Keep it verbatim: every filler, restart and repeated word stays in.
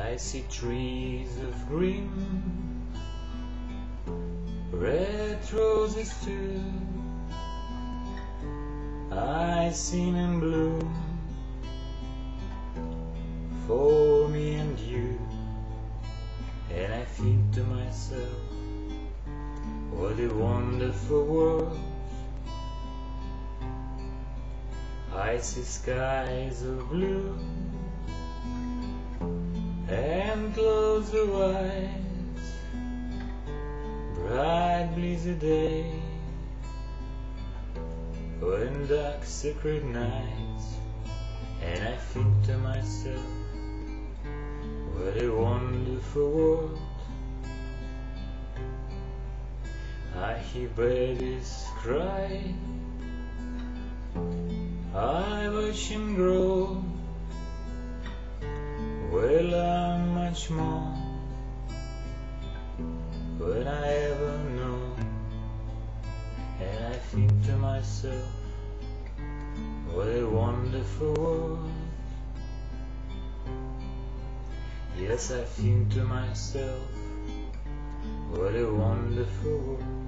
I see trees of green, red roses too. I seen in bloom for me and you, and I think to myself, what a wonderful world. I see skies of blue and clouds of white, bright breezy day, when dark secret nights, and I think to myself, what a wonderful world. I hear babies cry, I watch him grow. Well, I'm much more than I ever know, and I think to myself, what a wonderful world. Yes, I think to myself, what a wonderful world.